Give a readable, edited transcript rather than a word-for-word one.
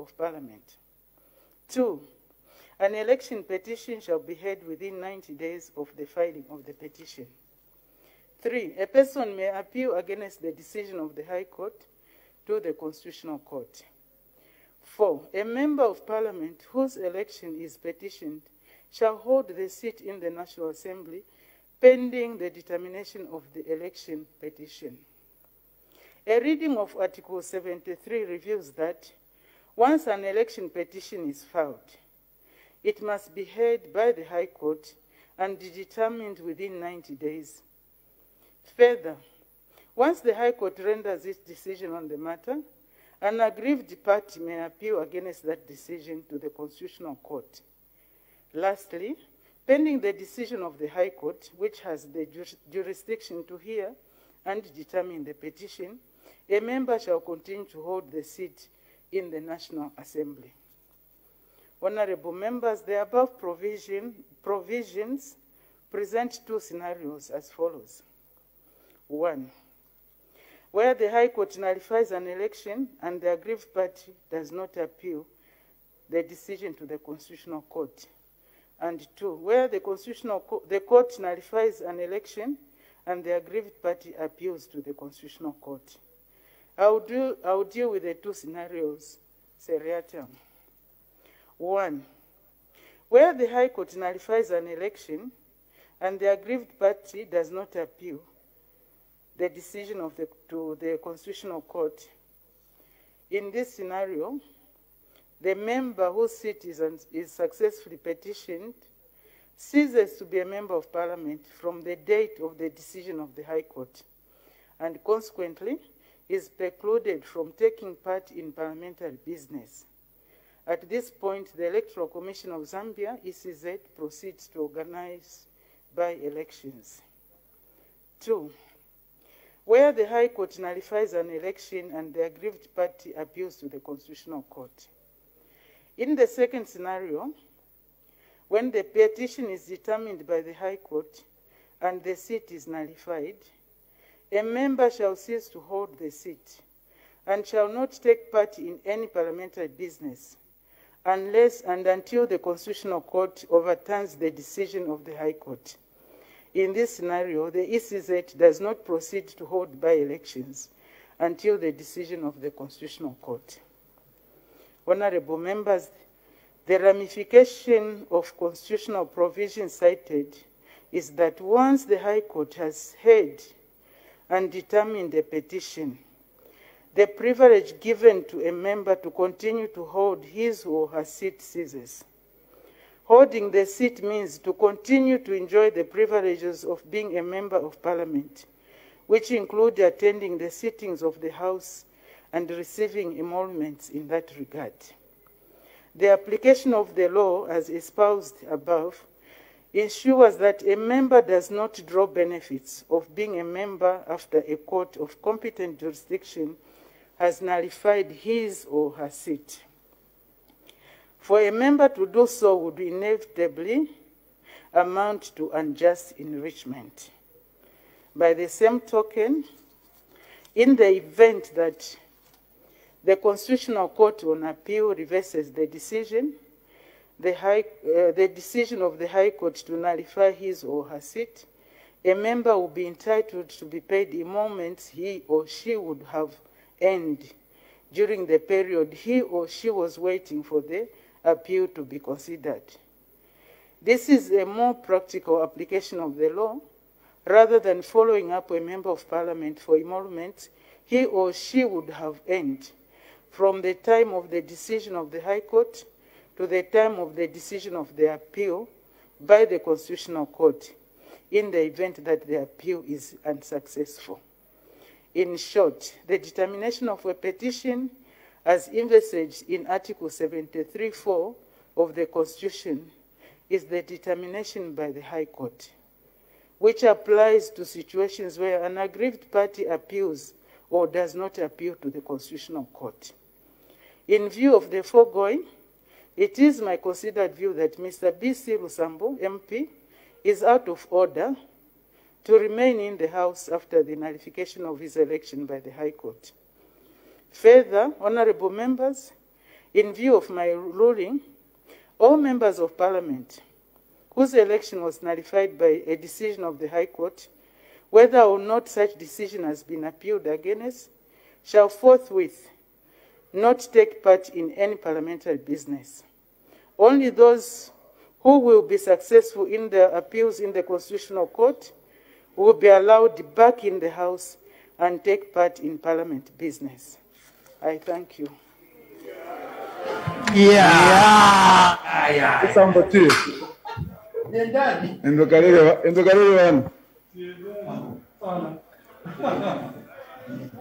of Parliament. 2. An election petition shall be heard within 90 days of the filing of the petition. 3. A person may appeal against the decision of the High Court to the Constitutional Court. 4. A member of Parliament whose election is petitioned shall hold the seat in the National Assembly pending the determination of the election petition. A reading of Article 73 reveals that once an election petition is filed, it must be heard by the High Court and determined within 90 days. Further, once the High Court renders its decision on the matter, an aggrieved party may appeal against that decision to the Constitutional Court. Lastly, pending the decision of the High Court, which has the jurisdiction to hear and determine the petition, a member shall continue to hold the seat in the National Assembly. Honorable members, the above provisions present two scenarios as follows. 1. Where the High Court nullifies an election and the aggrieved party does not appeal the decision to the Constitutional Court. And 2. Where the court nullifies an election and the aggrieved party appeals to the Constitutional Court. I will deal with the two scenarios seriatim. 1. Where the High Court nullifies an election and the aggrieved party does not appeal the decision to the Constitutional Court. In this scenario, the member whose seat is successfully petitioned ceases to be a member of Parliament from the date of the decision of the High Court, and consequently is precluded from taking part in parliamentary business. At this point, the Electoral Commission of Zambia, ECZ, proceeds to organize by-elections. 2. Where the High Court nullifies an election and the aggrieved party appeals to the Constitutional Court. In the second scenario, when the petition is determined by the High Court and the seat is nullified, a member shall cease to hold the seat and shall not take part in any parliamentary business unless and until the Constitutional Court overturns the decision of the High Court. In this scenario, the ECZ does not proceed to hold by-elections until the decision of the Constitutional Court. Honorable members, the ramification of constitutional provisions cited is that once the High Court has heard and determined a petition, the privilege given to a member to continue to hold his or her seat ceases. Holding the seat means to continue to enjoy the privileges of being a member of Parliament, which include attending the sittings of the House and receiving emoluments in that regard. The application of the law, as espoused above, ensures that a member does not draw benefits of being a member after a court of competent jurisdiction has nullified his or her seat. For a member to do so would inevitably amount to unjust enrichment. By the same token, in the event that the Constitutional Court on Appeal reverses the decision, the decision of the High Court to nullify his or her seat, a member will be entitled to be paid emoluments he or she would have earned during the period he or she was waiting for the appeal to be considered. This is a more practical application of the law, rather than following up a member of Parliament for emoluments he or she would have earned from the time of the decision of the High Court to the time of the decision of the appeal by the Constitutional Court, in the event that the appeal is unsuccessful. In short, the determination of a petition as envisaged in Article 73(4) of the Constitution is the determination by the High Court, which applies to situations where an aggrieved party appeals or does not appeal to the Constitutional Court. In view of the foregoing, it is my considered view that Mr. B.C. Lusambo, MP, is out of order to remain in the House after the nullification of his election by the High Court. Further, honorable members, In view of my ruling, all members of Parliament whose election was nullified by a decision of the High Court, whether or not such decision has been appealed against, shall forthwith not take part in any parliamentary business. Only those who will be successful in their appeals in the Constitutional Court will be allowed back in the House and take part in Parliament business. I thank you. Lusambo 2. Endokalele 1.